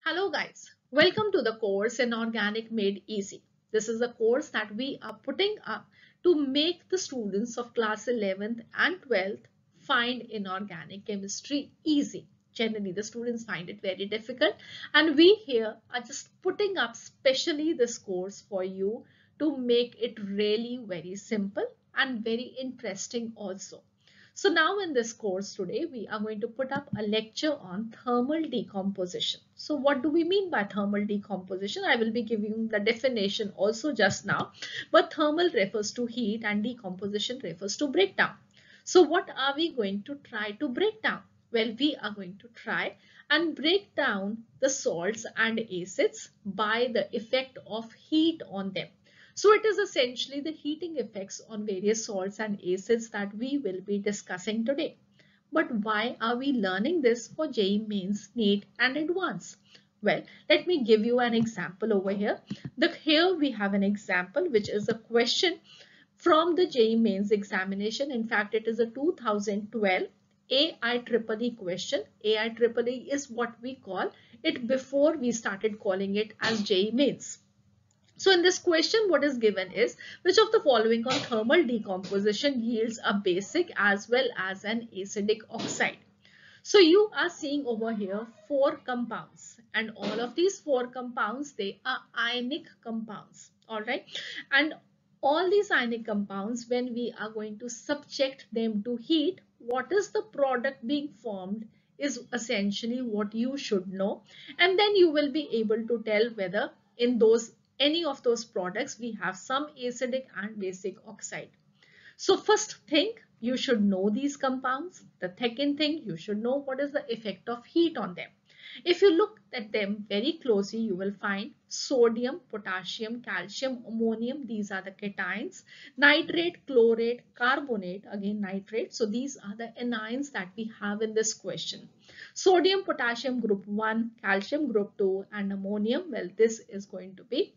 Hello guys, welcome to the course Inorganic Made Easy. This is a course that we are putting up to make the students of class 11th and 12th find inorganic chemistry easy. Generally, the students find it very difficult, and we here are just putting up specially this course for you to make it really very simple and very interesting also. So now in this course today, we are going to put up a lecture on thermal decomposition. So what do we mean by thermal decomposition? I will be giving the definition also just now, but thermal refers to heat and decomposition refers to breakdown. So what are we going to try to break down? Well, we are going to try and break down the salts and acids by the effect of heat on them. So it is essentially the heating effects on various salts and acids that we will be discussing today. But why are we learning this for JEE Mains, NEET and Advanced? Well, let me give you an example over here. Here we have an example which is a question from the JEE Mains examination. In fact, it is a 2012 AIEEE question. AIEEE is what we call it before we started calling it as JEE Mains. So in this question, what is given is, which of the following on thermal decomposition yields a basic as well as an acidic oxide? So you are seeing over here four compounds, and all of these four compounds, they are ionic compounds. All right. And all these ionic compounds, when we are going to subject them to heat, what is the product being formed is essentially what you should know. And then you will be able to tell whether in those any of those products we have some acidic and basic oxide. So first thing, you should know these compounds. The second thing, you should know what is the effect of heat on them. If you look at them very closely, you will find sodium, potassium, calcium, ammonium. These are the cations. Nitrate, chlorate, carbonate, again nitrate. So these are the anions that we have in this question. Sodium, potassium group 1, calcium group 2 and ammonium. Well, this is going to be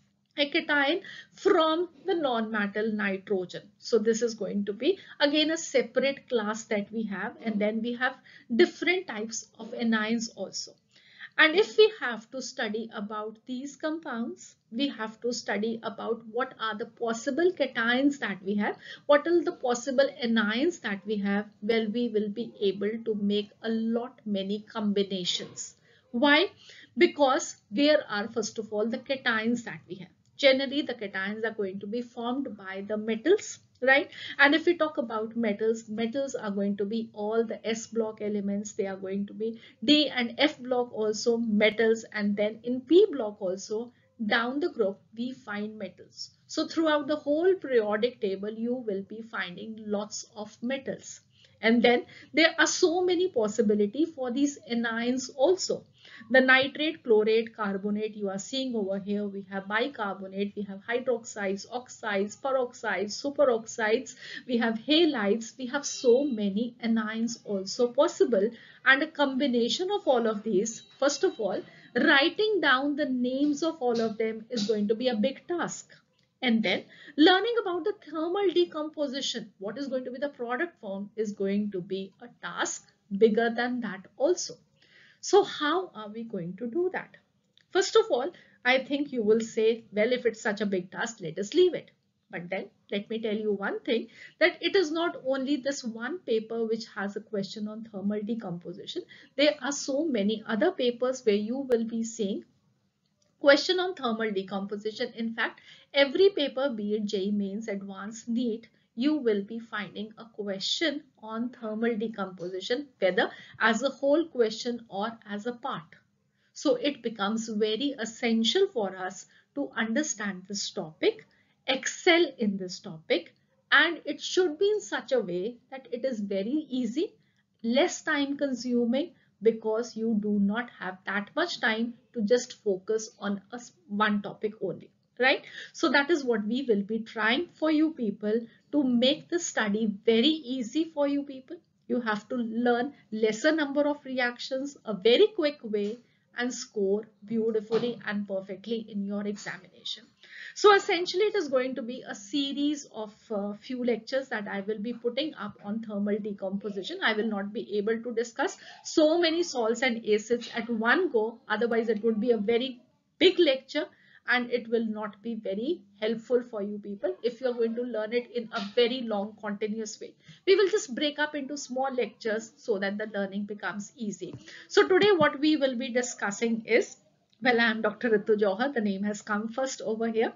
a cation from the non-metal nitrogen. So this is going to be again a separate class that we have, and then we have different types of anions also. And if we have to study about these compounds, we have to study about what are the possible cations that we have, what are the possible anions that we have. Well, we will be able to make a lot many combinations. Why? Because there are first of all the cations that we have. Generally, the cations are going to be formed by the metals, right? And if we talk about metals, metals are going to be all the S block elements. They are going to be D and F block also metals, and then in P block also down the group we find metals. So throughout the whole periodic table you will be finding lots of metals. And then there are so many possibility for these anions also. The nitrate, chlorate, carbonate you are seeing over here. We have bicarbonate, we have hydroxides, oxides, peroxides, superoxides, we have halides. We have so many anions also possible, and a combination of all of these, first of all, writing down the names of all of them is going to be a big task. And then learning about the thermal decomposition, what is going to be the product form, is going to be a task bigger than that also. So how are we going to do that? First of all, I think you will say, well, if it's such a big task, let us leave it. But then let me tell you one thing, that it is not only this one paper which has a question on thermal decomposition. There are so many other papers where you will be seeing question on thermal decomposition. In fact, every paper, be it JEE Mains, Advanced, NEET, you will be finding a question on thermal decomposition, whether as a whole question or as a part. So it becomes very essential for us to understand this topic, excel in this topic, and it should be in such a way that it is very easy, less time consuming, because you do not have that much time to just focus on one topic only, right? So that is what we will be trying for you people, to make the study very easy for you people. You have to learn lesser number of reactions, a very quick way, and score beautifully and perfectly in your examination. So essentially it is going to be a series of few lectures that I will be putting up on thermal decomposition. I will not be able to discuss so many salts and acids at one go. Otherwise it would be a very big lecture and it will not be very helpful for you people if you're going to learn it in a very long continuous way. We will just break up into small lectures so that the learning becomes easy. So today what we will be discussing is, well, I am Dr. Ritu Johar. The name has come first over here.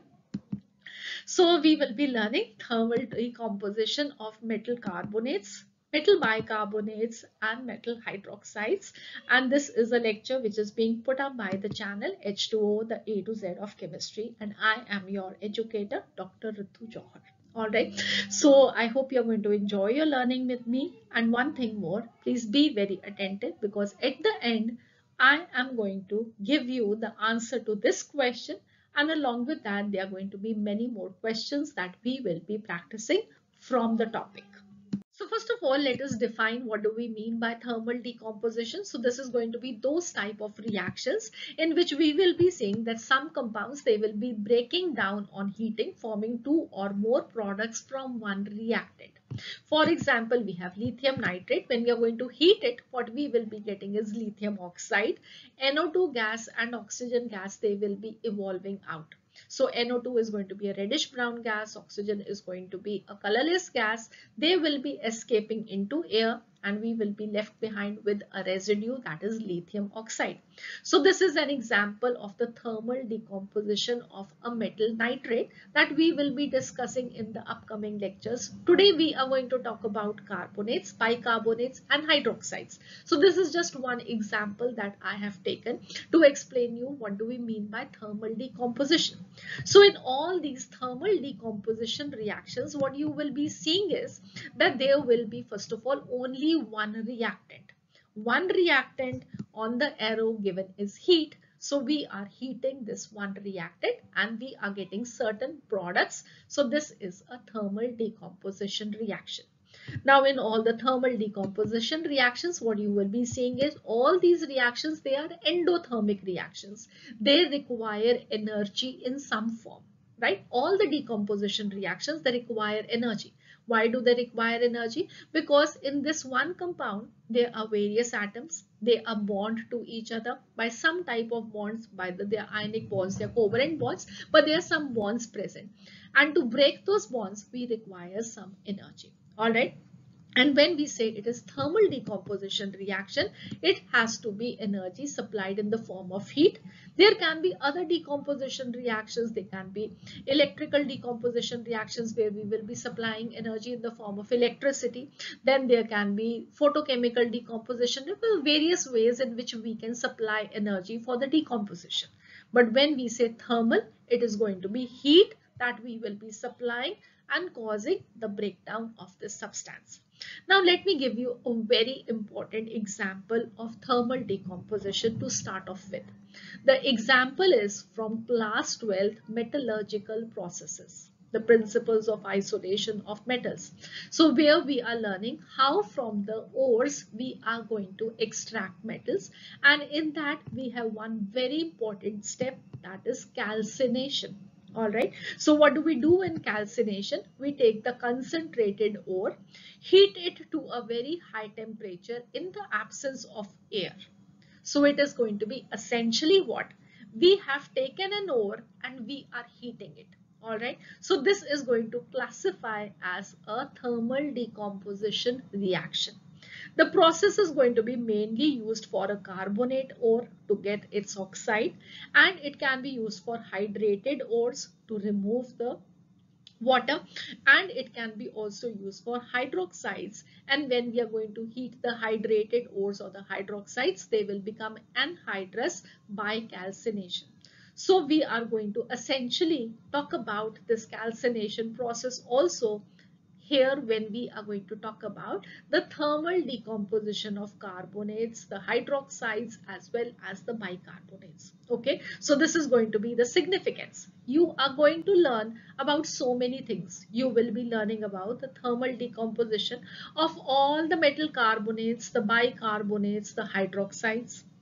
So we will be learning thermal decomposition of metal carbonates, metal bicarbonates and metal hydroxides. And this is a lecture which is being put up by the channel H2O, the A to Z of chemistry. And I am your educator, Dr. Ritu Johar. All right. So I hope you're going to enjoy your learning with me. And one thing more, please be very attentive because at the end, I am going to give you the answer to this question, and along with that, there are going to be many more questions that we will be practicing from the topic. So first of all, let us define what do we mean by thermal decomposition. So this is going to be those type of reactions in which we will be seeing that some compounds, they will be breaking down on heating, forming two or more products from one reactant. For example, we have lithium nitrate. When we are going to heat it, what we will be getting is lithium oxide. NO2 gas and oxygen gas, they will be evolving out. So NO2 is going to be a reddish brown gas, oxygen is going to be a colorless gas. They will be escaping into air and we will be left behind with a residue, that is lithium oxide. So this is an example of the thermal decomposition of a metal nitrate that we will be discussing in the upcoming lectures. Today we are going to talk about carbonates, bicarbonates and hydroxides. So this is just one example that I have taken to explain you what do we mean by thermal decomposition. So in all these thermal decomposition reactions, what you will be seeing is that there will be, first of all, only one reactant. One reactant on the arrow given is heat. So we are heating this one reactant and we are getting certain products. So this is a thermal decomposition reaction. Now in all the thermal decomposition reactions, what you will be seeing is all these reactions, they are endothermic reactions. They require energy in some form, right? All the decomposition reactions, they require energy. Why do they require energy? Because in this one compound, there are various atoms. They are bound to each other by some type of bonds, by their ionic bonds, their covalent bonds, but there are some bonds present. And to break those bonds, we require some energy. All right. And when we say it is thermal decomposition reaction, it has to be energy supplied in the form of heat. There can be other decomposition reactions. They can be electrical decomposition reactions where we will be supplying energy in the form of electricity. Then there can be photochemical decomposition. There are various ways in which we can supply energy for the decomposition. But when we say thermal, it is going to be heat that we will be supplying and causing the breakdown of this substance. Now let me give you a very important example of thermal decomposition to start off with. The example is from class 12 metallurgical processes, the principles of isolation of metals. So where we are learning how from the ores we are going to extract metals, and in that we have one very important step, that is calcination. All right. So what do we do in calcination? We take the concentrated ore, heat it to a very high temperature in the absence of air. So it is going to be essentially what? We have taken an ore and we are heating it. All right. So this is going to classify as a thermal decomposition reaction. The process is going to be mainly used for a carbonate ore to get its oxide, and it can be used for hydrated ores to remove the water, and it can be also used for hydroxides. And when we are going to heat the hydrated ores or the hydroxides, they will become anhydrous by calcination. So we are going to essentially talk about this calcination process also here when we are going to talk about the thermal decomposition of carbonates, the hydroxides as well as the bicarbonates. Okay, so this is going to be the significance. You are going to learn about so many things. You will be learning about the thermal decomposition of all the metal carbonates, the bicarbonates, the hydroxides.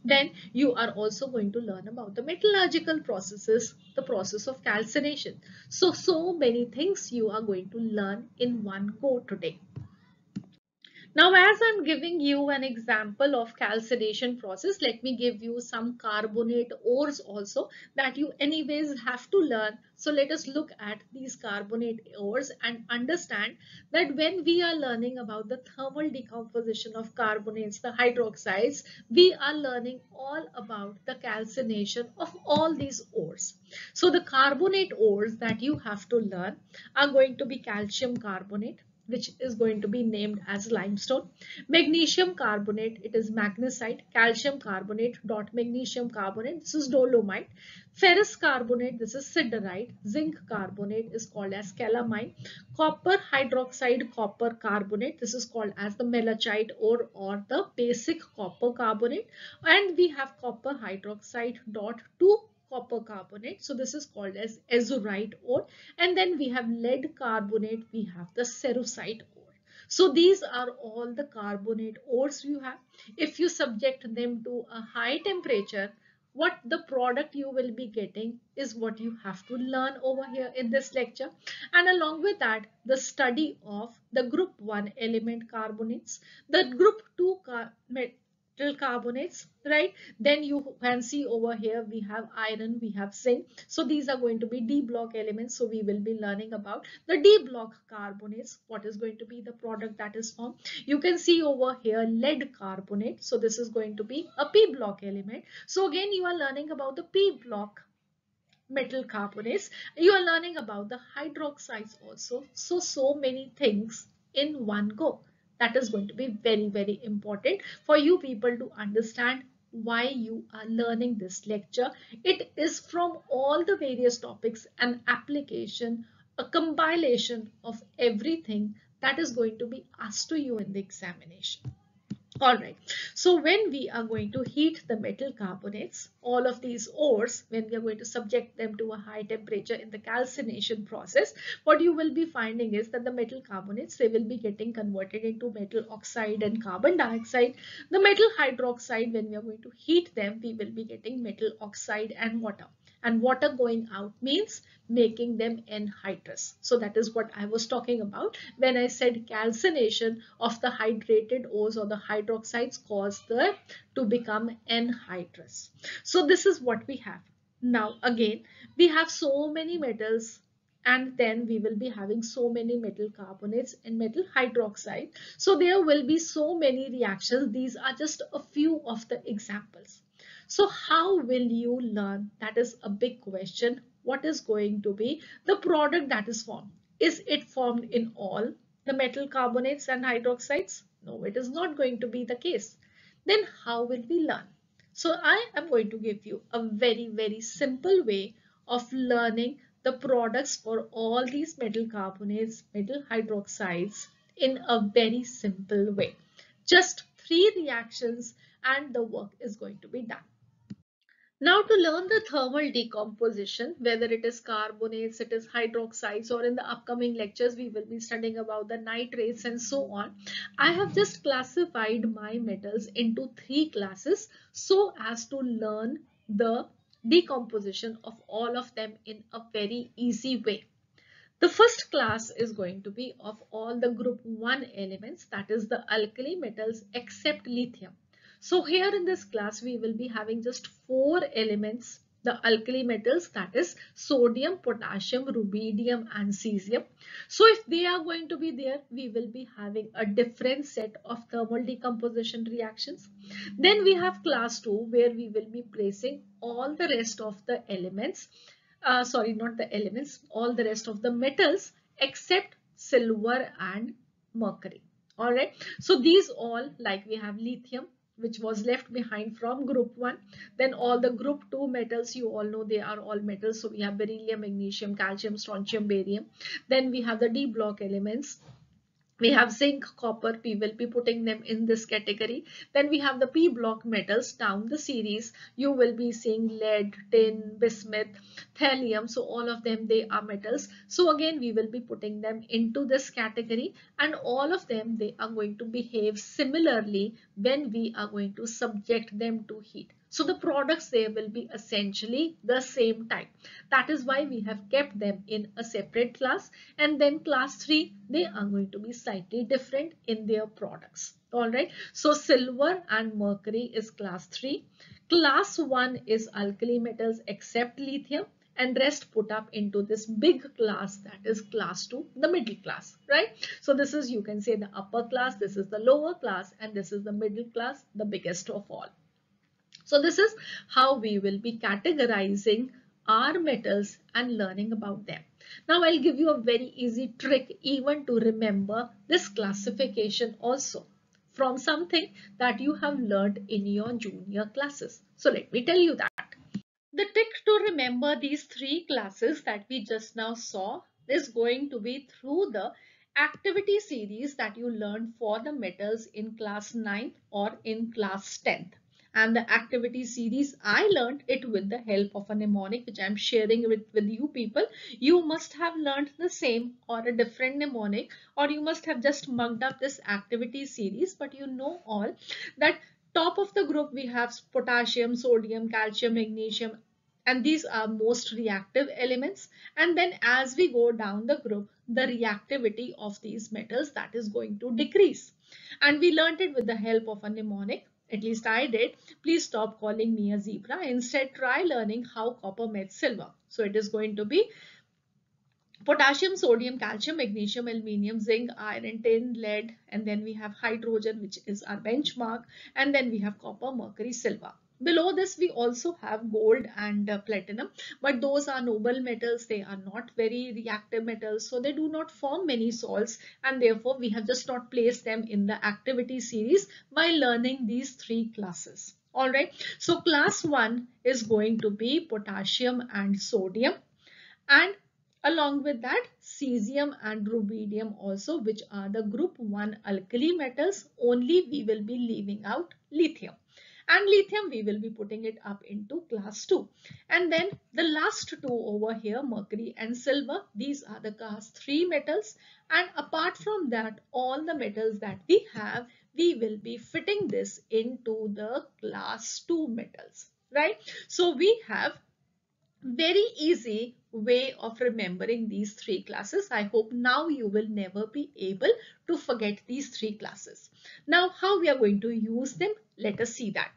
Then you are also going to learn about the metallurgical processes, the process of calcination. So many things you are going to learn in one go today. Now, as I'm giving you an example of calcination process, let me give you some carbonate ores also that you anyways have to learn. So let us look at these carbonate ores and understand that when we are learning about the thermal decomposition of carbonates, the hydroxides, we are learning all about the calcination of all these ores. So the carbonate ores that you have to learn are going to be calcium carbonate, which is going to be named as limestone. Magnesium carbonate, it is magnesite. Calcium carbonate dot magnesium carbonate, this is dolomite. Ferrous carbonate, this is siderite. Zinc carbonate is called as calamine. Copper hydroxide copper carbonate, this is called as the melachite ore or the basic copper carbonate. And we have copper hydroxide dot 2 copper carbonate, so this is called as azurite ore. And then we have lead carbonate, we have the cerussite ore. So these are all the carbonate ores you have. If you subject them to a high temperature, what the product you will be getting is what you have to learn over here in this lecture. And along with that, the study of the group 1 element carbonates, the group 2 metal carbonates, right? Then you can see over here we have iron, we have zinc. So these are going to be D block elements. So we will be learning about the D block carbonates, what is going to be the product that is formed. You can see over here lead carbonate. So this is going to be a P block element. So again you are learning about the P block metal carbonates. You are learning about the hydroxides also. So many things in one go. That is going to be very important for you people to understand why you are learning this lecture. It is from all the various topics an application, a compilation of everything that is going to be asked to you in the examination. All right, so when we are going to heat the metal carbonates, all of these ores, when we are going to subject them to a high temperature in the calcination process, what you will be finding is that the metal carbonates, they will be getting converted into metal oxide and carbon dioxide. The metal hydroxide, when we are going to heat them, we will be getting metal oxide and water. And water going out means making them anhydrous. So that is what I was talking about when I said calcination of the hydrated ores or the hydroxides cause them to become anhydrous. So this is what we have. Now again, we have so many metals and then we will be having so many metal carbonates and metal hydroxide. So there will be so many reactions. These are just a few of the examples. So how will you learn? That is a big question. What is going to be the product that is formed? Is it formed in all the metal carbonates and hydroxides? No, it is not going to be the case. Then how will we learn? So I am going to give you a very simple way of learning the products for all these metal carbonates, metal hydroxides in a very simple way. Just 3 reactions and the work is going to be done. Now to learn the thermal decomposition, whether it is carbonates, it is hydroxides, or in the upcoming lectures we will be studying about the nitrates and so on. I have just classified my metals into 3 classes so as to learn the decomposition of all of them in a very easy way. The first class is going to be of all the group 1 elements, that is the alkali metals except lithium. So here in this class we will be having just 4 elements, the alkali metals, that is sodium, potassium, rubidium and cesium. So if they are going to be there, we will be having a different set of thermal decomposition reactions. Then we have class 2 where we will be placing all the rest of the elements, sorry, not the elements, all the rest of the metals except silver and mercury. All right, so these all, like we have lithium, which was left behind from group 1. Then all the group 2 metals, you all know they are all metals. So we have beryllium, magnesium, calcium, strontium, barium. Then we have the D block elements, We have zinc, copper, we will be putting them in this category. Then we have the P block metals down the series. You will be seeing lead, tin, bismuth, thallium. So all of them, they are metals. So again, we will be putting them into this category, and all of them, they are going to behave similarly when we are going to subject them to heat. So the products, they will be essentially the same type. That is why we have kept them in a separate class. And then class 3, they are going to be slightly different in their products. Alright, so silver and mercury is class 3. Class 1 is alkali metals except lithium, and rest put up into this big class, that is class 2, the middle class, right? So this is, you can say, the upper class, this is the lower class, and this is the middle class, the biggest of all. So this is how we will be categorizing our metals and learning about them. Now I'll give you a very easy trick even to remember this classification also from something that you have learned in your junior classes. So let me tell you that. The trick to remember these three classes that we just now saw is going to be through the activity series that you learned for the metals in class 9th or in class 10th. And the activity series, I learned it with the help of a mnemonic which I'm sharing with you people. You must have learned the same or a different mnemonic, or you must have just mugged up this activity series, but you know all that top of the group we have potassium, sodium, calcium, magnesium, and these are most reactive elements. And then as we go down the group, the reactivity of these metals, that is going to decrease. And we learned it with the help of a mnemonic. At least I did. Please stop calling me a zebra. Instead, try learning how copper met silver. So it is going to be potassium, sodium, calcium, magnesium, aluminium, zinc, iron, tin, lead, and then we have hydrogen, which is our benchmark, and then we have copper, mercury, silver. Below this, we also have gold and platinum, but those are noble metals. They are not very reactive metals, so they do not form many salts, and therefore we have just not placed them in the activity series by learning these three classes. All right, so class 1 is going to be potassium and sodium, and along with that cesium and rubidium also, which are the group 1 alkali metals. Only we will be leaving out lithium, and lithium we will be putting it up into class 2. And then the last two over here, mercury and silver, these are the class 3 metals. And apart from that, all the metals that we have, we will be fitting this into the class 2 metals, right? So we have very easy way of remembering these three classes. I hope now you will never be able to forget these three classes. Now, how we are going to use them, let us see that.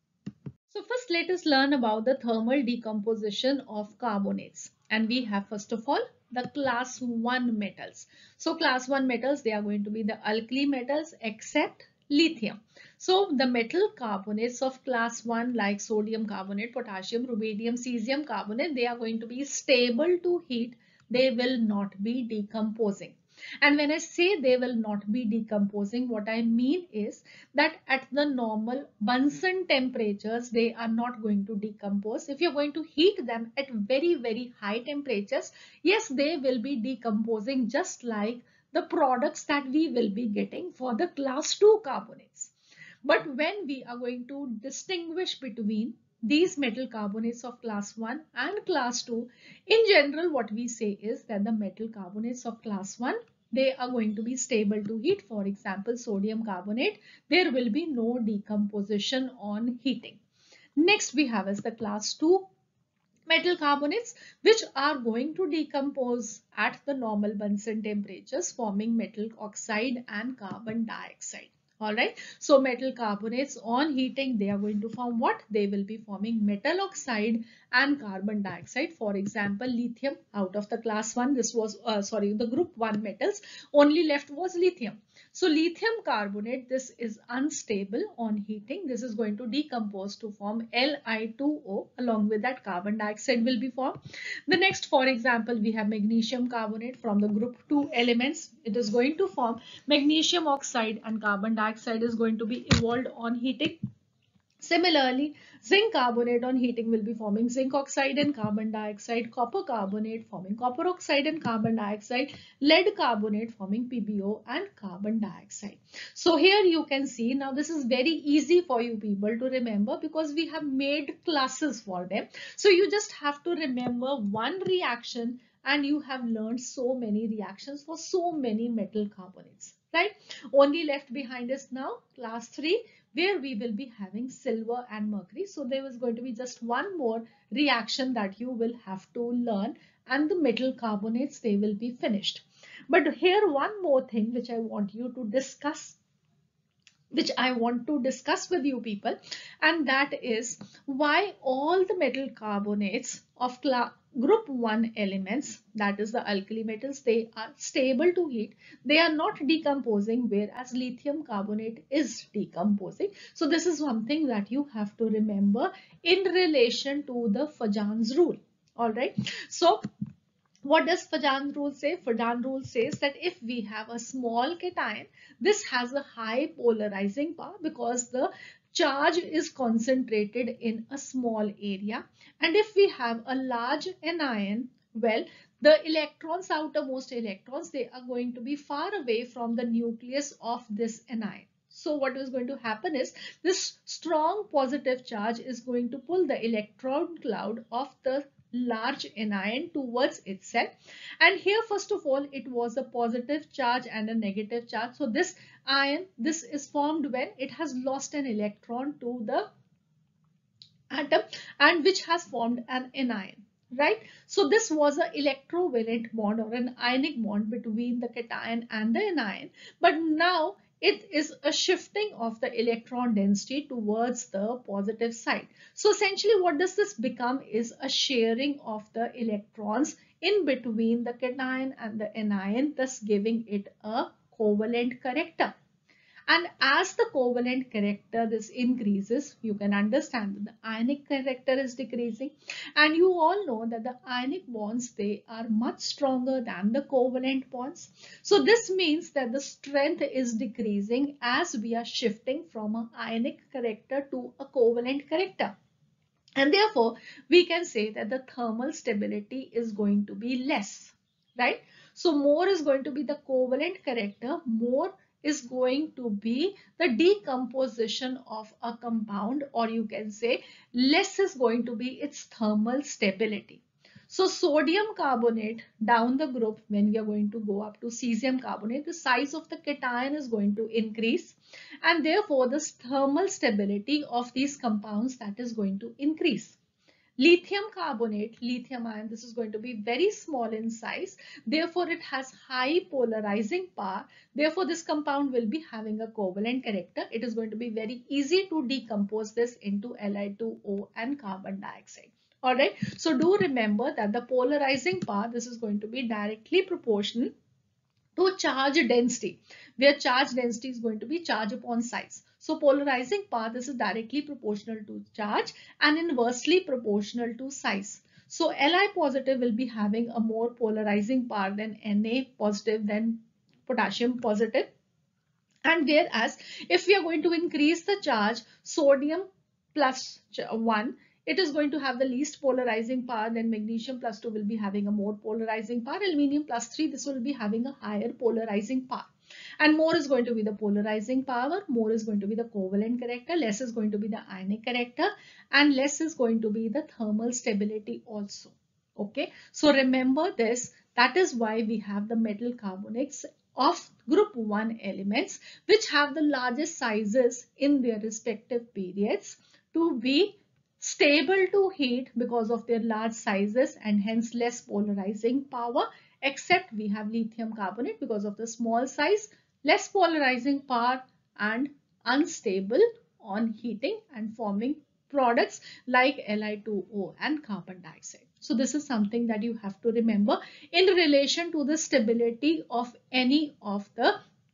So first, let us learn about the thermal decomposition of carbonates. And we have, first of all, the class 1 metals. So class 1 metals, they are going to be the alkali metals except lithium. So the metal carbonates of class 1 like sodium carbonate, potassium, rubidium, cesium carbonate, they are going to be stable to heat. They will not be decomposing. And when I say they will not be decomposing, what I mean is that at the normal Bunsen temperatures, they are not going to decompose. If you're going to heat them at very, very high temperatures, yes, they will be decomposing just like the products that we will be getting for the class 2 carbonates. But when we are going to distinguish between these metal carbonates of class 1 and class 2, in general, what we say is that the metal carbonates of class 1, they are going to be stable to heat. For example, sodium carbonate, there will be no decomposition on heating. Next, we have as the class 2 metal carbonates, which are going to decompose at the normal Bunsen temperatures, forming metal oxide and carbon dioxide. All right, so metal carbonates on heating, they are going to form what? They will be forming metal oxide and carbon dioxide. For example, lithium, out of the class 1, this was the group 1 metals, only left was lithium. So lithium carbonate, this is unstable on heating. This is going to decompose to form Li2O. Along with that, carbon dioxide will be formed. The next, for example, we have magnesium carbonate from the group 2 elements. It is going to form magnesium oxide, and carbon dioxide is going to be evolved on heating. Similarly, zinc carbonate on heating will be forming zinc oxide and carbon dioxide, copper carbonate forming copper oxide and carbon dioxide, lead carbonate forming PbO and carbon dioxide. So here you can see, now this is very easy for you people to remember because we have made classes for them. So you just have to remember one reaction and you have learned so many reactions for so many metal carbonates, right? Only left behind is now class 3, where we will be having silver and mercury. So there is going to be just one more reaction that you will have to learn, and the metal carbonates, they will be finished. But here one more thing which I want you to discuss, which I want to discuss with you people, and that is why all the metal carbonates of group 1 elements, that is the alkali metals, they are stable to heat. They are not decomposing, whereas lithium carbonate is decomposing. So this is something that you have to remember in relation to the Fajan's rule. All right. So what does Fajan rule say? Fajan rule says that if we have a small cation, this has a high polarizing power because the charge is concentrated in a small area. And if we have a large anion, well, the electrons, outermost electrons, they are going to be far away from the nucleus of this anion. So what is going to happen is this strong positive charge is going to pull the electron cloud of the large anion towards itself. And here first of all it was a positive charge and a negative charge. So this ion, this is formed when it has lost an electron to the atom and which has formed an anion, right? So this was an electrovalent bond or an ionic bond between the cation and the anion, but now it is a shifting of the electron density towards the positive side. So essentially what does this become is a sharing of the electrons in between the cation and the anion, thus giving it a covalent character. And as the covalent character this increases, you can understand that the ionic character is decreasing. And you all know that the ionic bonds, they are much stronger than the covalent bonds. So this means that the strength is decreasing as we are shifting from an ionic character to a covalent character. And therefore, we can say that the thermal stability is going to be less, right? So more is going to be the covalent character, more is going to be the decomposition of a compound, or you can say less is going to be its thermal stability. So sodium carbonate down the group, when we are going to go up to cesium carbonate, the size of the cation is going to increase, and therefore the thermal stability of these compounds, that is going to increase. Lithium carbonate, lithium ion, this is going to be very small in size. Therefore, it has high polarizing power. Therefore, this compound will be having a covalent character. It is going to be very easy to decompose this into Li2O and carbon dioxide. All right. So do remember that the polarizing power, this is going to be directly proportional to charge density, where charge density is going to be charge upon size. So polarizing power, this is directly proportional to charge and inversely proportional to size. So Li positive will be having a more polarizing power than Na positive, than potassium positive. And whereas if we are going to increase the charge, sodium plus 1, it is going to have the least polarizing power, then magnesium plus 2 will be having a more polarizing power, aluminium plus 3, this will be having a higher polarizing power. And more is going to be the polarizing power, more is going to be the covalent character, less is going to be the ionic character, and less is going to be the thermal stability also. Okay, so remember this, that is why we have the metal carbonates of group 1 elements which have the largest sizes in their respective periods to be stable to heat because of their large sizes and hence less polarizing power, except we have lithium carbonate because of the small size, less polarizing power and unstable on heating and forming products like Li2O and carbon dioxide. So this is something that you have to remember in relation to the stability of any of the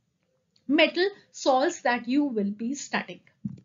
metal salts that you will be studying.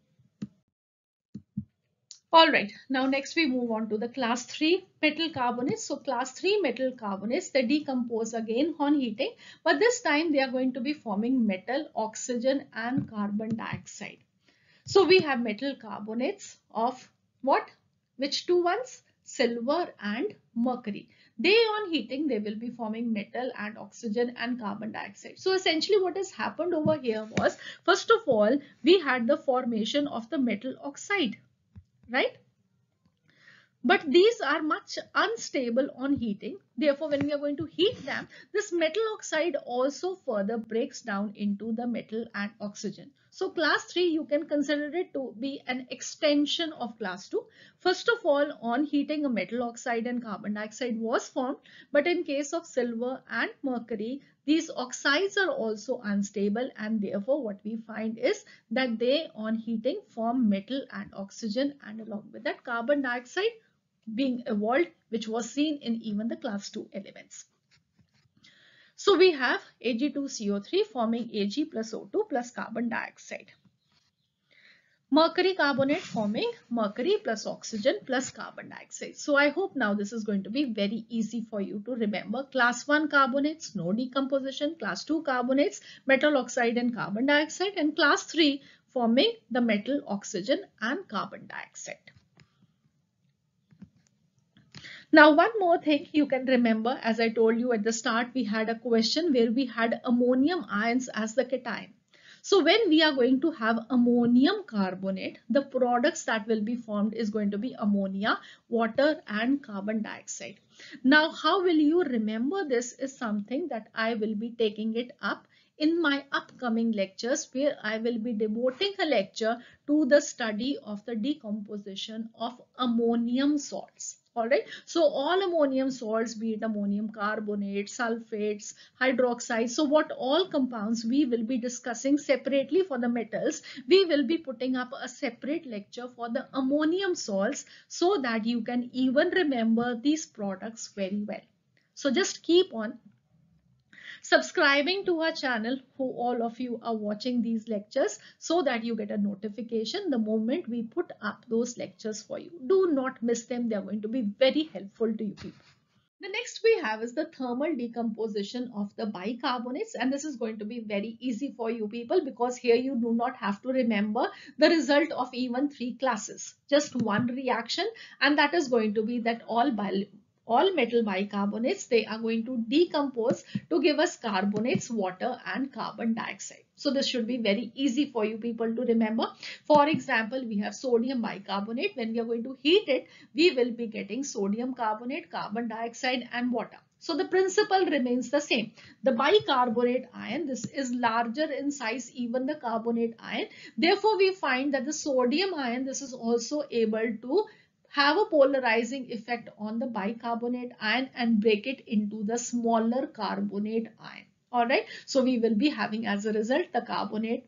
Alright, now next we move on to the class 3 metal carbonates. So class 3 metal carbonates, they decompose again on heating, but this time they are going to be forming metal, oxygen and carbon dioxide. So we have metal carbonates of what? Which two ones? Silver and mercury. They on heating, they will be forming metal and oxygen and carbon dioxide. So essentially what has happened over here was, first of all, we had the formation of the metal oxide, right? But these are much unstable on heating. Therefore, when we are going to heat them, this metal oxide also further breaks down into the metal and oxygen. So class 3, you can consider it to be an extension of class 2. First of all, on heating, a metal oxide and carbon dioxide was formed. But in case of silver and mercury, these oxides are also unstable, and therefore what we find is that they on heating form metal and oxygen, and along with that carbon dioxide being evolved, which was seen in even the class 2 elements. So we have Ag2CO3 forming Ag plus O2 plus carbon dioxide. Mercury carbonate forming mercury plus oxygen plus carbon dioxide. So I hope now this is going to be very easy for you to remember. Class 1 carbonates, no decomposition. Class 2 carbonates, metal oxide and carbon dioxide. And class 3 forming the metal, oxygen and carbon dioxide. Now, one more thing you can remember, as I told you at the start, we had a question where we had ammonium ions as the cation. So when we are going to have ammonium carbonate, the products that will be formed is going to be ammonia, water and carbon dioxide. Now, how will you remember this is something that I will be taking it up in my upcoming lectures, where I will be devoting a lecture to the study of the decomposition of ammonium salts. Alright, so all ammonium salts, be it ammonium carbonate, sulfates, hydroxides, so what all compounds we will be discussing separately. For the metals, we will be putting up a separate lecture for the ammonium salts, so that you can even remember these products very well. So just keep on subscribing to our channel, who all of you are watching these lectures, so that you get a notification the moment we put up those lectures for you. Do not miss them. They are going to be very helpful to you people. The next we have is the thermal decomposition of the bicarbonates, and this is going to be very easy for you people, because here you do not have to remember the result of even 3 classes. Just one reaction, and that is going to be that all metal bicarbonates, they are going to decompose to give us carbonates, water and carbon dioxide. So this should be very easy for you people to remember. For example, we have sodium bicarbonate. When we are going to heat it, we will be getting sodium carbonate, carbon dioxide and water. So the principle remains the same. The bicarbonate ion, this is larger in size, even the carbonate ion. Therefore, we find that the sodium ion, this is also able to have a polarizing effect on the bicarbonate ion and break it into the smaller carbonate ion. Alright, so we will be having as a result the carbonate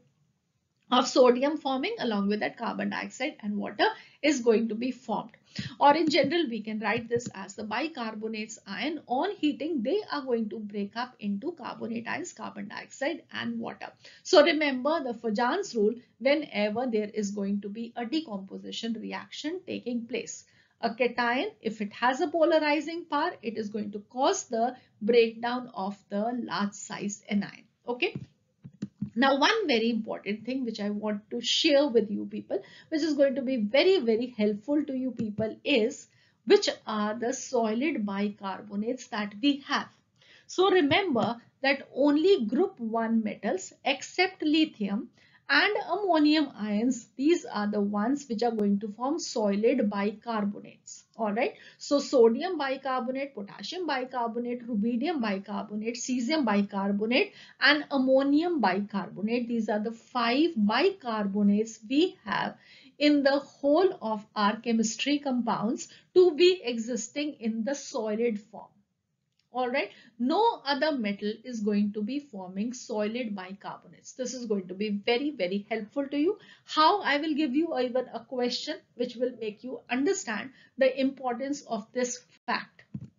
of sodium forming, along with that carbon dioxide and water is going to be formed. Or in general, we can write this as the bicarbonates ion. On heating, they are going to break up into carbonate ions, carbon dioxide and water. So remember the Fajans rule whenever there is going to be a decomposition reaction taking place. A cation, if it has a polarizing power, it is going to cause the breakdown of the large size anion. Okay. Now, one very important thing which I want to share with you people, which is going to be very, very helpful to you people, is which are the solid bicarbonates that we have. So remember that only group 1 metals except lithium and ammonium ions, these are the ones which are going to form solid bicarbonates. Alright, so sodium bicarbonate, potassium bicarbonate, rubidium bicarbonate, cesium bicarbonate and ammonium bicarbonate, these are the 5 bicarbonates we have in the whole of our chemistry compounds to be existing in the solid form. Alright, no other metal is going to be forming solid bicarbonates. This is going to be very, very helpful to you. How? I will give you even a question which will make you understand the importance of this fact.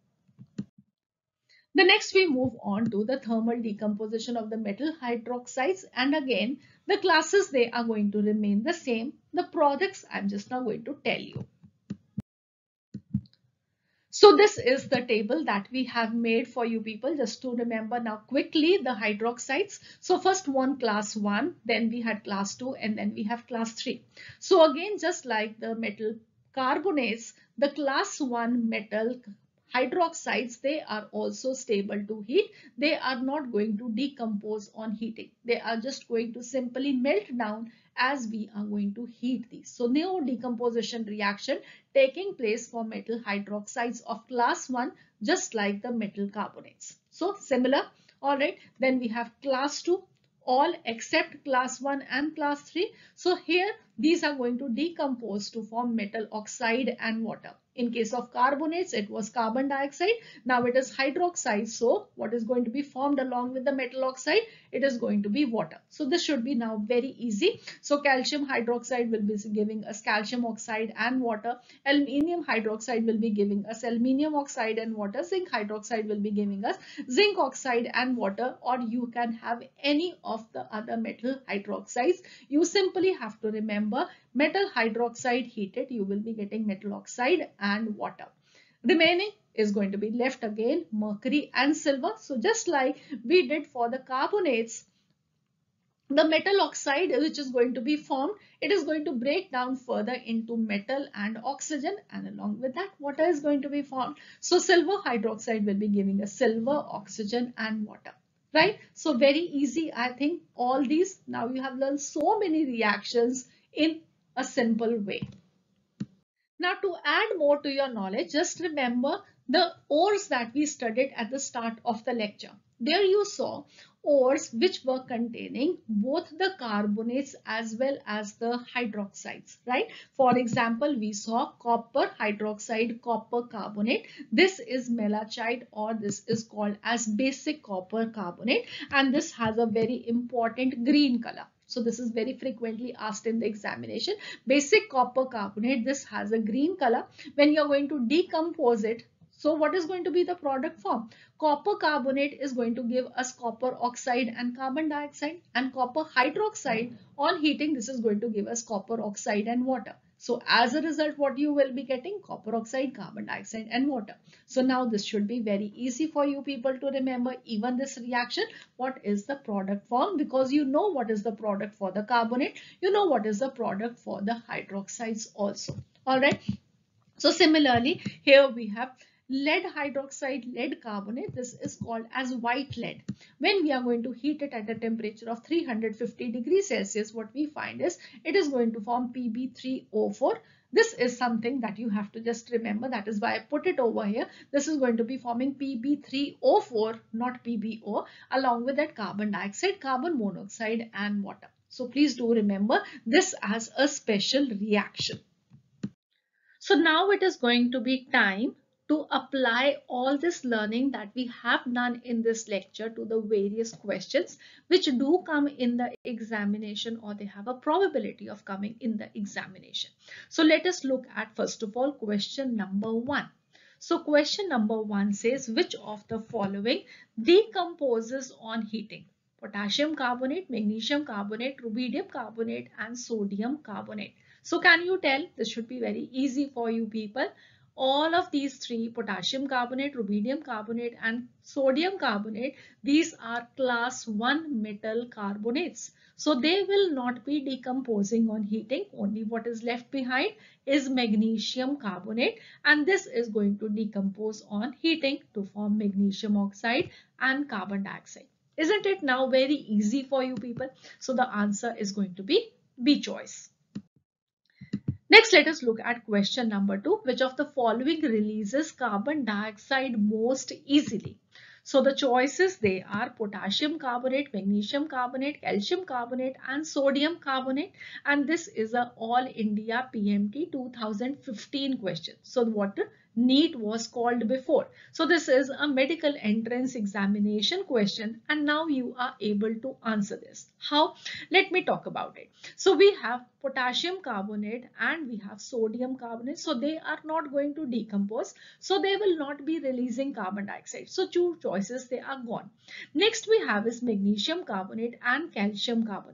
The next we move on to the thermal decomposition of the metal hydroxides, and again the classes, they are going to remain the same. The products I'm just now going to tell you. So this is the table that we have made for you people, just to remember now quickly the hydroxides. So first one class 1, then we had class 2, and then we have class 3. So again, just like the metal carbonates, the class 1 metal hydroxides, they are also stable to heat. They are not going to decompose on heating. They are just going to simply melt down as we are going to heat these. So no decomposition reaction taking place for metal hydroxides of class 1, just like the metal carbonates. So similar. All right. Then we have class 2, all except class 1 and class 3. So here these are going to decompose to form metal oxide and water. In case of carbonates, it was carbon dioxide. Now it is hydroxide. So what is going to be formed along with the metal oxide? It is going to be water. So this should be now very easy. So calcium hydroxide will be giving us calcium oxide and water. Aluminium hydroxide will be giving us aluminium oxide and water. Zinc hydroxide will be giving us zinc oxide and water, or you can have any of the other metal hydroxides. You simply have to remember metal hydroxide heated, you will be getting metal oxide and water. Remaining is going to be left again mercury and silver. So just like we did for the carbonates, the metal oxide which is going to be formed, it is going to break down further into metal and oxygen, and along with that water is going to be formed. So silver hydroxide will be giving us silver, oxygen and water. Right? So very easy. I think all these, now you have learned so many reactions in a simple way. Now to add more to your knowledge, just remember the ores that we studied at the start of the lecture. There you saw ores which were containing both the carbonates as well as the hydroxides, right? For example, we saw copper hydroxide, copper carbonate. This is melachite, or this is called as basic copper carbonate, and this has a very important green color. So this is very frequently asked in the examination. Basic copper carbonate, this has a green color. When you're going to decompose it, so what is going to be the product form? Copper carbonate is going to give us copper oxide and carbon dioxide, and copper hydroxide on heating, this is going to give us copper oxide and water. So as a result, what you will be getting? Copper oxide, carbon dioxide and water. So now this should be very easy for you people to remember even this reaction. What is the product form? Because you know what is the product for the carbonate. You know what is the product for the hydroxides also. All right. So similarly, here we have lead hydroxide, lead carbonate. This is called as white lead. When we are going to heat it at a temperature of 350 degrees Celsius, what we find is it is going to form Pb3O4. This is something that you have to just remember. That is why I put it over here. This is going to be forming Pb3O4, not PbO, along with that carbon dioxide, carbon monoxide and water. So please do remember this as a special reaction. So now it is going to be time to apply all this learning that we have done in this lecture to the various questions which do come in the examination, or they have a probability of coming in the examination. So let us look at first of all question number 1. So question number 1 says, which of the following decomposes on heating? Potassium carbonate, magnesium carbonate, rubidium carbonate and sodium carbonate. So can you tell? This should be very easy for you people. All of these three, potassium carbonate, rubidium carbonate and sodium carbonate, these are class 1 metal carbonates. So they will not be decomposing on heating. Only what is left behind is magnesium carbonate, and this is going to decompose on heating to form magnesium oxide and carbon dioxide. Isn't it now very easy for you people? So the answer is going to be B choice. Next, let us look at question number 2. Which of the following releases carbon dioxide most easily? So the choices, they are potassium carbonate, magnesium carbonate, calcium carbonate and sodium carbonate. And this is a All India PMT 2015 question. So what NEET was called before. So this is a medical entrance examination question, and now you are able to answer this. How? Let me talk about it. So we have potassium carbonate and we have sodium carbonate. So they are not going to decompose. So they will not be releasing carbon dioxide. So two choices, they are gone. Next we have is magnesium carbonate and calcium carbonate.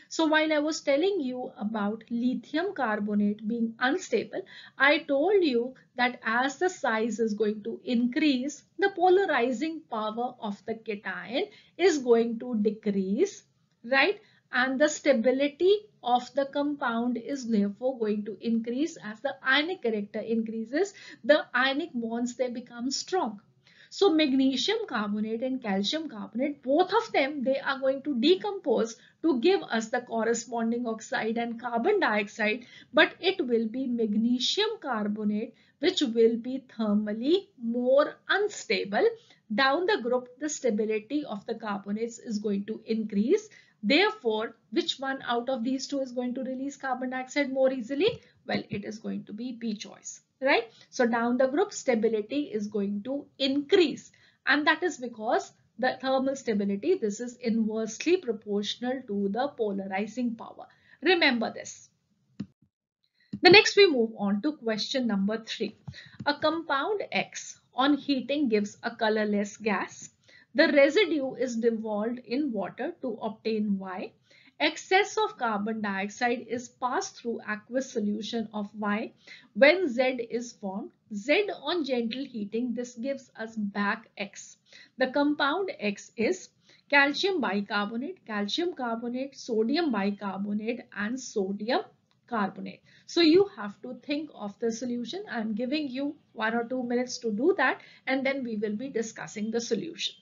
So while I was telling you about lithium carbonate being unstable, I told you that as the size is going to increase, the polarizing power of the cation is going to decrease, right? And the stability of the compound is therefore going to increase. As the ionic character increases, the ionic bonds, they become strong. So magnesium carbonate and calcium carbonate, both of them, they are going to decompose to give us the corresponding oxide and carbon dioxide, but it will be magnesium carbonate which will be thermally more unstable. Down the group, the stability of the carbonates is going to increase. Therefore, which one out of these two is going to release carbon dioxide more easily? Well, it is going to be B choice, right? So down the group, stability is going to increase, and that is because the thermal stability, this is inversely proportional to the polarizing power. Remember this. The next we move on to question number 3. A compound X on heating gives a colorless gas. The residue is dissolved in water to obtain Y. Excess of carbon dioxide is passed through aqueous solution of Y. When Z is formed, Z on gentle heating, this gives us back X. The compound X is calcium bicarbonate, calcium carbonate, sodium bicarbonate, and sodium carbonate. So you have to think of the solution. I'm giving you 1 or 2 minutes to do that, and then we will be discussing the solution.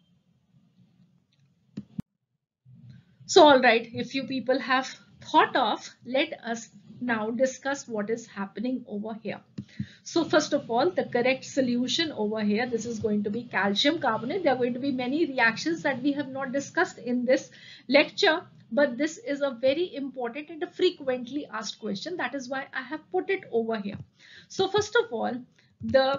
So all right, if you people have thought of, let us now discuss what is happening over here. So first of all, the correct solution over here, this is going to be calcium carbonate. There are going to be many reactions that we have not discussed in this lecture, but this is a very important and a frequently asked question. That is why I have put it over here. So first of all, the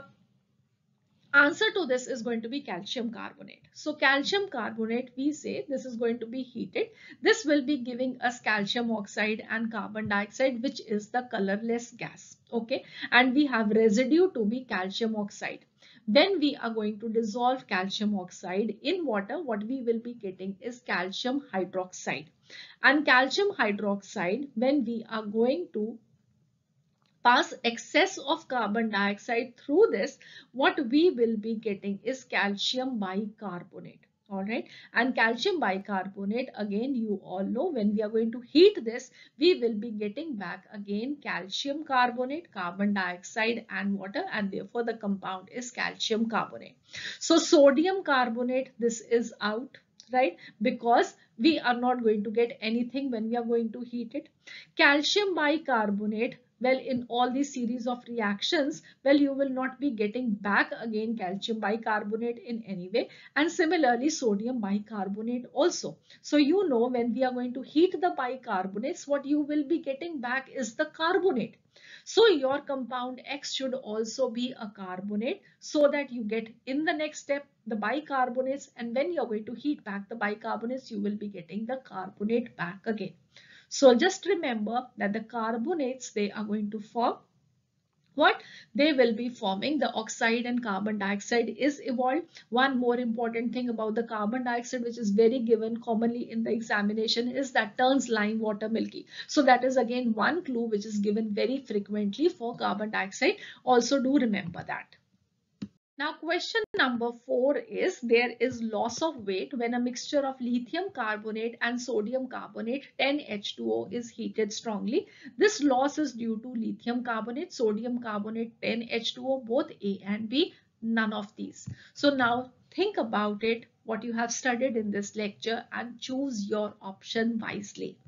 answer to this is going to be calcium carbonate. So calcium carbonate, we say this is going to be heated. This will be giving us calcium oxide and carbon dioxide, which is the colorless gas. Okay, and we have residue to be calcium oxide. Then we are going to dissolve calcium oxide in water. What we will be getting is calcium hydroxide. And calcium hydroxide, when we are going to pass excess of carbon dioxide through this, what we will be getting is calcium bicarbonate. All right, and calcium bicarbonate, again, you all know, when we are going to heat this, we will be getting back again calcium carbonate, carbon dioxide and water, and therefore the compound is calcium carbonate. So sodium carbonate, this is out, right, because we are not going to get anything when we are going to heat it. Calcium bicarbonate, well, in all these series of reactions, well, you will not be getting back again calcium bicarbonate in any way, and similarly sodium bicarbonate also. So you know, when we are going to heat the bicarbonates, what you will be getting back is the carbonate. So your compound X should also be a carbonate, so that you get in the next step the bicarbonates, and when you're going to heat back the bicarbonates, you will be getting the carbonate back again. So just remember that the carbonates, they are going to form what? They will be forming the oxide and carbon dioxide is evolved. One more important thing about the carbon dioxide, which is very given commonly in the examination, is that turns lime water milky. So that is again one clue which is given very frequently for carbon dioxide. Also do remember that. Now question number 4 is, there is loss of weight when a mixture of lithium carbonate and sodium carbonate 10H2O is heated strongly. This loss is due to lithium carbonate, sodium carbonate, 10H2O, both A and B, none of these. So now think about it, what you have studied in this lecture, and choose your option wisely.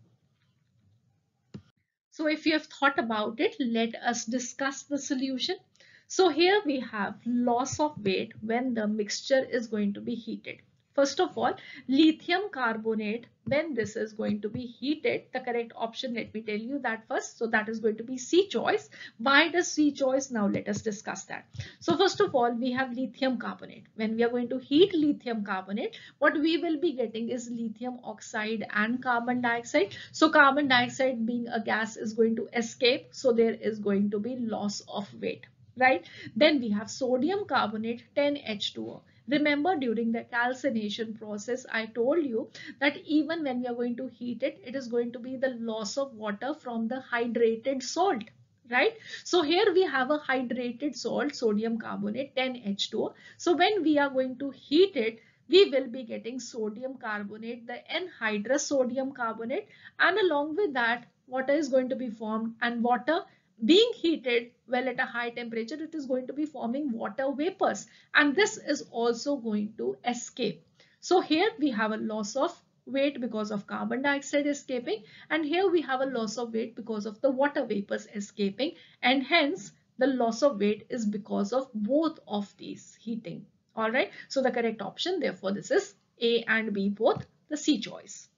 So if you have thought about it, let us discuss the solution. So here we have loss of weight when the mixture is going to be heated. First of all, lithium carbonate, when this is going to be heated, the correct option, let me tell you that first. So that is going to be C choice. Why does C choice? Now let us discuss that. So first of all, we have lithium carbonate. When we are going to heat lithium carbonate, what we will be getting is lithium oxide and carbon dioxide. So carbon dioxide being a gas is going to escape. So there is going to be loss of weight, right? Then we have sodium carbonate, 10H2O. Remember, during the calcination process, I told you that even when we are going to heat it, it is going to be the loss of water from the hydrated salt, right? So here we have a hydrated salt, sodium carbonate, 10H2O. So when we are going to heat it, we will be getting sodium carbonate, the anhydrous sodium carbonate, and along with that, water is going to be formed, and water being heated well at a high temperature, it is going to be forming water vapors, and this is also going to escape. So here we have a loss of weight because of carbon dioxide escaping, and here we have a loss of weight because of the water vapors escaping, and hence the loss of weight is because of both of these heating. All right, so the correct option, therefore, this is A and B, both the C choice.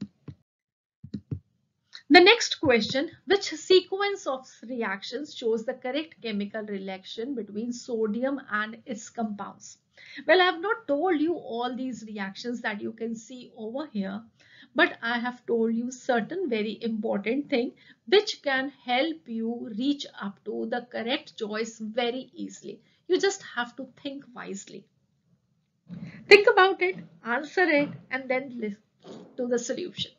The next question, which sequence of reactions shows the correct chemical reaction between sodium and its compounds? Well, I have not told you all these reactions that you can see over here, but I have told you certain very important thing which can help you reach up to the correct choice very easily. You just have to think wisely. Think about it, answer it, and then listen to the solution.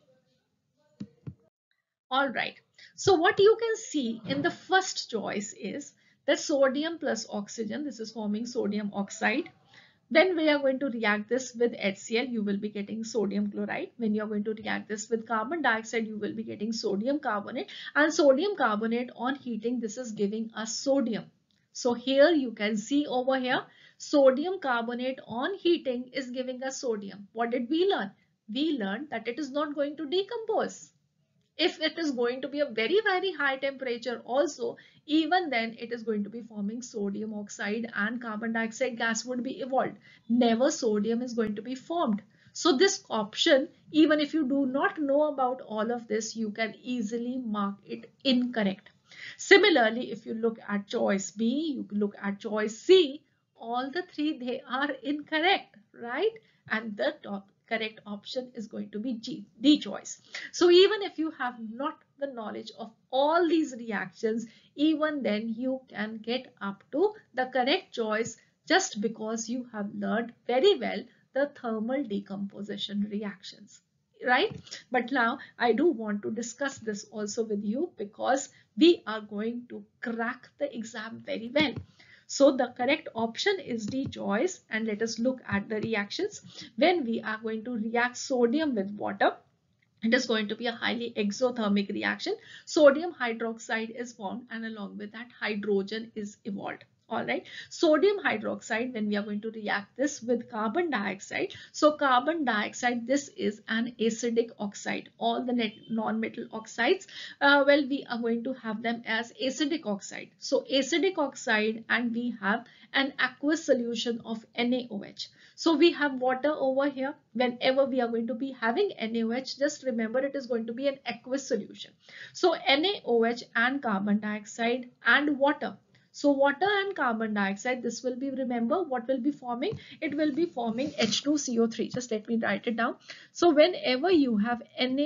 All right. So what you can see in the first choice is that sodium plus oxygen, this is forming sodium oxide. Then we are going to react this with HCl, you will be getting sodium chloride. When you are going to react this with carbon dioxide, you will be getting sodium carbonate. And sodium carbonate on heating, this is giving us sodium. So here you can see over here, sodium carbonate on heating is giving us sodium. What did we learn? We learned that it is not going to decompose. If it is going to be a very high temperature also, even then it is going to be forming sodium oxide and carbon dioxide gas would be evolved. Never sodium is going to be formed. So this option, even if you do not know about all of this, you can easily mark it incorrect. Similarly, if you look at choice B, you look at choice C, all the three, they are incorrect, right? And the correct option is going to be D choice. So even if you have not the knowledge of all these reactions, even then you can get up to the correct choice just because you have learned very well the thermal decomposition reactions, right? But now I do want to discuss this also with you because we are going to crack the exam very well. So the correct option is D choice, and let us look at the reactions. When we are going to react sodium with water, it is going to be a highly exothermic reaction. Sodium hydroxide is formed, and along with that hydrogen is evolved. All right, sodium hydroxide, when we are going to react this with carbon dioxide, so carbon dioxide, this is an acidic oxide. All the non-metal oxides, well, we are going to have them as acidic oxide. So acidic oxide, and we have an aqueous solution of NaOH. So we have water over here. Whenever we are going to be having NaOH, just remember it is going to be an aqueous solution. So NaOH and carbon dioxide and water. So water and carbon dioxide, this will be, remember what will be forming? It will be forming H2CO3. Just let me write it down. So whenever you have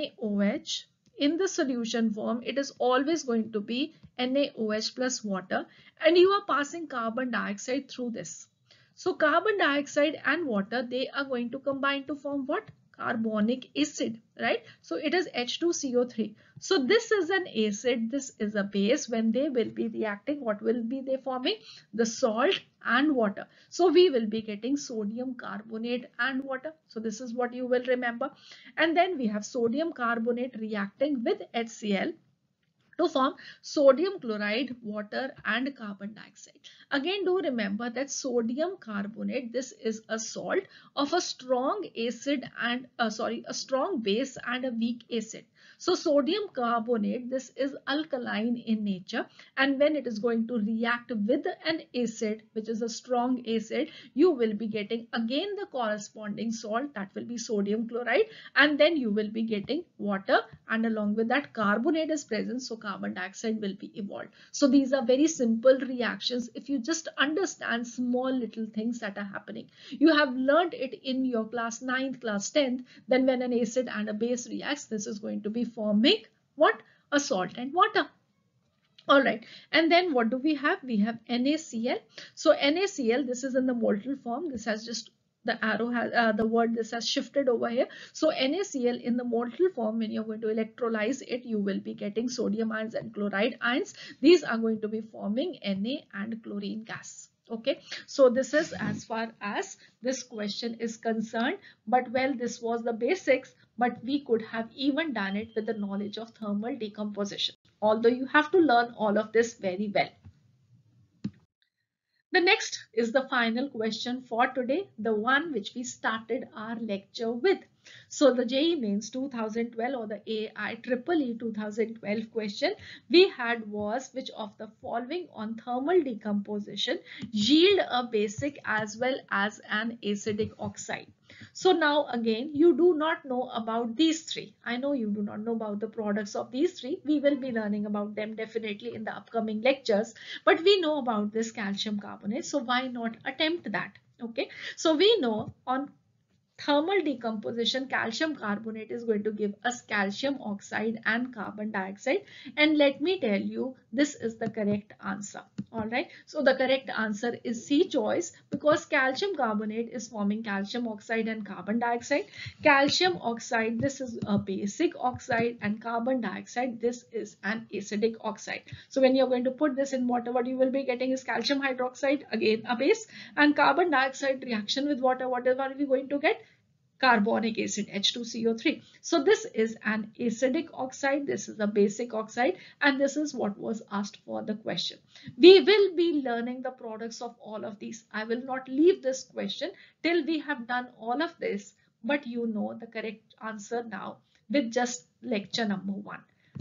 NaOH in the solution form, it is always going to be NaOH plus water, and you are passing carbon dioxide through this. So carbon dioxide and water, they are going to combine to form what? Carbonic acid, right? So it is H2CO3. So this is an acid, this is a base. When they will be reacting, what will be they forming? The salt and water. So we will be getting sodium carbonate and water. So this is what you will remember. And then we have sodium carbonate reacting with HCl to form sodium chloride, water and carbon dioxide. Again, do remember that sodium carbonate, this is a salt of a strong acid and a strong base and a weak acid. So sodium carbonate, this is alkaline in nature, and when it is going to react with an acid, which is a strong acid, you will be getting again the corresponding salt, that will be sodium chloride, and then you will be getting water, and along with that carbonate is present, so carbon dioxide will be evolved. So these are very simple reactions. If you just understand small little things that are happening, you have learned it in your class 9th, class 10th, then when an acid and a base reacts, this is going to be forming what? A salt and water. All right, and then what do we have? We have NaCl. So NaCl, this is in the molten form. This has just the arrow has the word this has shifted over here. So NaCl in the molten form, when you're going to electrolyze it, you will be getting sodium ions and chloride ions. These are going to be forming Na and chlorine gas. Okay, so this is as far as this question is concerned. But well, this was the basics, but we could have even done it with the knowledge of thermal decomposition, although you have to learn all of this very well. The next is the final question for today, the one which we started our lecture with. So the JEE Mains 2012 or the AIEEE 2012 question we had was, which of the following on thermal decomposition yield a basic as well as an acidic oxide? So now again, you do not know about these three. I know you do not know about the products of these three. We will be learning about them definitely in the upcoming lectures, but we know about this calcium carbonate. So why not attempt that? Okay, so we know on thermal decomposition, calcium carbonate is going to give us calcium oxide and carbon dioxide. And let me tell you, this is the correct answer. All right. So the correct answer is C choice, because calcium carbonate is forming calcium oxide and carbon dioxide. Calcium oxide, this is a basic oxide, and carbon dioxide, this is an acidic oxide. So when you're going to put this in water, what you will be getting is calcium hydroxide, again a base, and carbon dioxide reaction with water. Whatever are we going to get? Carbonic acid, H2CO3. So this is an acidic oxide, this is a basic oxide, and this is what was asked for the question. We will be learning the products of all of these. I will not leave this question till we have done all of this, but you know the correct answer now with just lecture number 1.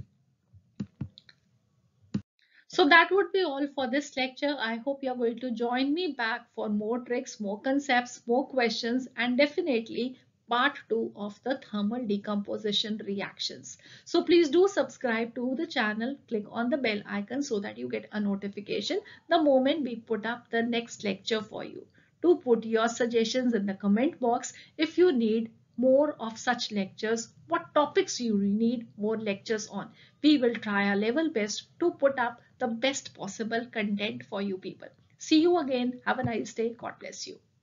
So that would be all for this lecture. I hope you're going to join me back for more tricks, more concepts, more questions, and definitely part 2 of the thermal decomposition reactions. So please do subscribe to the channel, click on the bell icon so that you get a notification the moment we put up the next lecture for you. Do put your suggestions in the comment box if you need more of such lectures, what topics you need more lectures on. We will try our level best to put up the best possible content for you people. See you again. Have a nice day. God bless you.